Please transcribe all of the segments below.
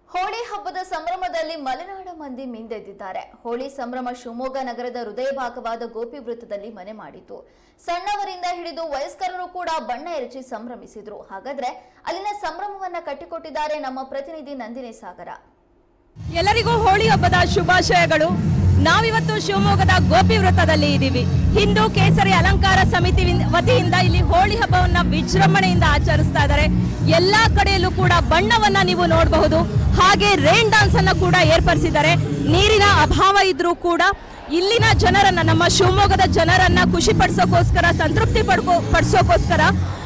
ಹೋಳಿ ಹಬ್ಬದ ಸಂಭ್ರಮದಲ್ಲಿ ಮಲೆನಾಡ ಮಂದಿ ಮಿಂದೆದ್ದಿದ್ದಾರೆ. ಹೋಳಿ ಸಂಭ್ರಮ ಶಿವಮೊಗ್ಗ ನಗರದ ಹೃದಯ ಭಾಗವಾದ ಗೋಪಿ ವೃತ್ತದಲ್ಲಿ ಮನೆ ಮಾಡಿತು. ಸಣ್ಣವರಿಂದ ಹಿಡಿದು ವಯಸ್ಕರರು ಕೂಡ ಬಣ್ಣ ಎರಚಿ ಸಂಭ್ರಮಿಸಿದ್ರು. ಹಾಗಾದ್ರೆ ಅಲ್ಲಿನ ಸಂಭ್ರಮವನ್ನ ಕಟ್ಟಿಕೊಟ್ಟಿದ್ದಾರೆ ನಮ್ಮ ಪ್ರತಿನಿಧಿ ನಂದಿನಿ ಸಾಗರ. ಎಲ್ಲರಿಗೂ ಹೋಳಿ ಹಬ್ಬದ ಶುಭಾಶಯಗಳು. ನಾವಿವತ್ತು ಶಿವಮೊಗ್ಗದ ಗೋಪಿ ವೃತ್ತದಲ್ಲಿ ಇದ್ದೀವಿ. ಹಿಂದೂ ಕೇಸರಿ ಅಲಂಕಾರ ಸಮಿತಿ ವತಿಯಿಂದ ಇಲ್ಲಿ ಹೋಳಿ ಹಬ್ಬವನ್ನ ವಿಜೃಂಭಣೆಯಿಂದ ಆಚರಿಸ್ತಾ ಇದ್ದಾರೆ. ಎಲ್ಲಾ ಕಡೆಯಲ್ಲೂ ಕೂಡ ಬಣ್ಣವನ್ನ ನೀವು ನೋಡಬಹುದು. ಹಾಗೆ ರೈನ್ ಡ್ಯಾನ್ಸ್ ಅನ್ನ ಕೂಡ ಏರ್ಪಡಿಸಿದ್ದಾರೆ. ನೀರಿನ ಅಭಾವ ಇದ್ರೂ ಕೂಡ ಇಲ್ಲಿನ ಜನರನ್ನ, ನಮ್ಮ ಶಿವಮೊಗ್ಗದ ಜನರನ್ನ ಖುಷಿ ಪಡಿಸೋಕೋಸ್ಕರ, ಸಂತೃಪ್ತಿ ಪಡಿಸೋಕೋಸ್ಕರ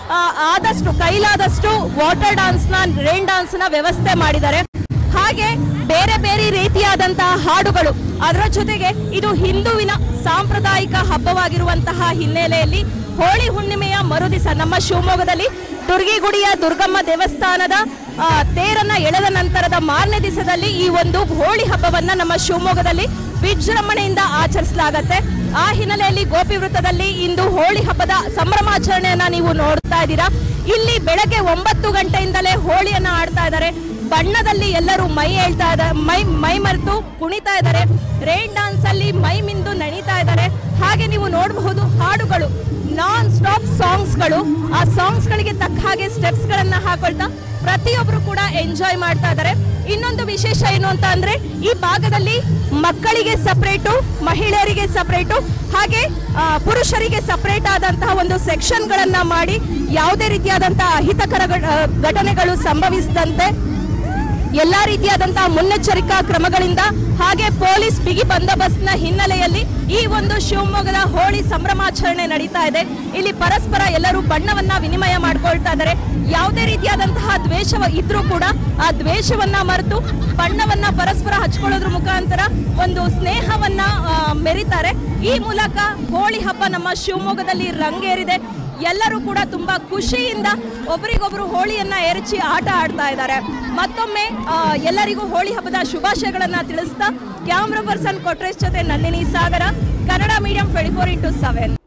ಆದಷ್ಟು ಕೈಲಾದಷ್ಟು ವಾಟರ್ ಡ್ಯಾನ್ಸ್ ನ, ರೈನ್ ಡ್ಯಾನ್ಸ್ ನ ವ್ಯವಸ್ಥೆ ಮಾಡಿದ್ದಾರೆ. ಹಾಗೆ ಬೇರೆ ಬೇರೆ ರೀತಿಯಾದಂತಹ ಹಾಡುಗಳು. ಅದರ ಜೊತೆಗೆ ಇದು ಹಿಂದುವಿನ ಸಾಂಪ್ರದಾಯಿಕ ಹಬ್ಬವಾಗಿರುವಂತಹ ಹಿನ್ನೆಲೆಯಲ್ಲಿ ಹೋಳಿ ಹುಣ್ಣಿಮೆಯ ಮರುದಿವಸ ನಮ್ಮ ಶಿವಮೊಗ್ಗದಲ್ಲಿ ದುರ್ಗಿಗುಡಿಯ ದುರ್ಗಮ್ಮ ದೇವಸ್ಥಾನದ ತೇರನ್ನ ಎಳೆದ ನಂತರದ ಮಾರನೇ ದಿವಸದಲ್ಲಿ ಈ ಒಂದು ಹೋಳಿ ಹಬ್ಬವನ್ನ ನಮ್ಮ ಶಿವಮೊಗ್ಗದಲ್ಲಿ ವಿಜೃಂಭಣೆಯಿಂದ ಆಚರಿಸಲಾಗತ್ತೆ. ಆ ಹಿನ್ನೆಲೆಯಲ್ಲಿ ಗೋಪಿ ವೃತ್ತದಲ್ಲಿ ಇಂದು ಹೋಳಿ ಹಬ್ಬದ ಸಂಭ್ರಮಾಚರಣೆಯನ್ನ ನೀವು ನೋಡ್ತಾ ಇದ್ದೀರಾ. ಇಲ್ಲಿ ಬೆಳಗ್ಗೆ 9 ಗಂಟೆಯಿಂದಲೇ ಹೋಳಿಯನ್ನ ಆಡ್ತಾ ಇದ್ದಾರೆ. ಬಣ್ಣದಲ್ಲಿ ಎಲ್ಲರೂ ಮೈ ಹೇಳ್ತಾ ಇದ್ದಾರೆ, ಮೈ ಮರೆತು ಕುಣಿತಾ ಇದ್ದಾರೆ. ರೈನ್ ಡ್ಯಾನ್ಸ್ ಅಲ್ಲಿ ಮೈ ಮಿಂದು ನಣಿತಾ ಇದ್ದಾರೆ. ಹಾಗೆ ನೀವು ನೋಡಬಹುದು ಹಾಡುಗಳು, ನಾನ್ ಸ್ಟಾಪ್ ಸಾಂಗ್ಸ್ಗಳು. ಆ ಸಾಂಗ್ಸ್ ಗಳಿಗೆ ತಕ್ಕ ಹಾಗೆ ಸ್ಟೆಪ್ಸ್ ಗಳನ್ನ ಹಾಕೊಳ್ತಾ ಪ್ರತಿಯೊಬ್ಬರು ಕೂಡ ಎಂಜಾಯ್ ಮಾಡ್ತಾ ಇದ್ದಾರೆ. ಇನ್ನೊಂದು ವಿಶೇಷ ಏನು ಅಂತ ಅಂದ್ರೆ, ಈ ಭಾಗದಲ್ಲಿ ಮಕ್ಕಳಿಗೆ ಸಪರೇಟು, ಮಹಿಳೆಯರಿಗೆ ಸಪರೇಟು, ಹಾಗೆ ಪುರುಷರಿಗೆ ಸಪರೇಟ್ ಆದಂತಹ ಒಂದು ಸೆಕ್ಷನ್ ಗಳನ್ನ ಮಾಡಿ ಯಾವುದೇ ರೀತಿಯಾದಂತಹ ಅಹಿತಕರ ಘಟನೆಗಳು ಸಂಭವಿಸದಂತೆ ಎಲ್ಲಾ ರೀತಿಯಾದಂತಹ ಮುನ್ನೆಚ್ಚರಿಕಾ ಕ್ರಮಗಳಿಂದ, ಹಾಗೆ ಪೊಲೀಸ್ ಬಿಗಿ ಬಂದೋಬಸ್ತ್ನ ಹಿನ್ನೆಲೆಯಲ್ಲಿ ಈ ಒಂದು ಶಿವಮೊಗ್ಗದ ಹೋಳಿ ಸಂಭ್ರಮಾಚರಣೆ ನಡೀತಾ ಇದೆ. ಇಲ್ಲಿ ಪರಸ್ಪರ ಎಲ್ಲರೂ ಬಣ್ಣವನ್ನ ವಿನಿಮಯ ಮಾಡ್ಕೊಳ್ತಾ ಇದ್ದಾರೆ. ಯಾವುದೇ ರೀತಿಯಾದಂತಹ ದ್ವೇಷ ಇದ್ರೂ ಕೂಡ ಆ ದ್ವೇಷವನ್ನ ಮರೆತು ಬಣ್ಣವನ್ನ ಪರಸ್ಪರ ಹಚ್ಕೊಳ್ಳೋದ್ರ ಮುಖಾಂತರ ಒಂದು ಸ್ನೇಹವನ್ನ ಮೆರಿತಾರೆ. ಈ ಮೂಲಕ ಹೋಳಿ ಹಬ್ಬ ನಮ್ಮ ಶಿವಮೊಗ್ಗದಲ್ಲಿ ರಂಗೇರಿದೆ. ಎಲ್ಲರೂ ಕೂಡ ತುಂಬಾ ಖುಷಿಯಿಂದ ಒಬ್ಬರಿಗೊಬ್ರು ಹೋಳಿಯನ್ನ ಎರಚಿ ಆಟ ಆಡ್ತಾ ಇದ್ದಾರೆ. ಮತ್ತೊಮ್ಮೆ ಎಲ್ಲರಿಗೂ ಹೋಳಿ ಹಬ್ಬದ ಶುಭಾಶಯಗಳನ್ನ ತಿಳಿಸ್ತಾ ಕ್ಯಾಮ್ರಾ ಪರ್ಸನ್ ಕೊಟ್ರೇಶ್ ಜೊತೆ ನಂದಿನಿ ಸಾಗರ, ಕನ್ನಡ ಮೀಡಿಯಂ 24x7.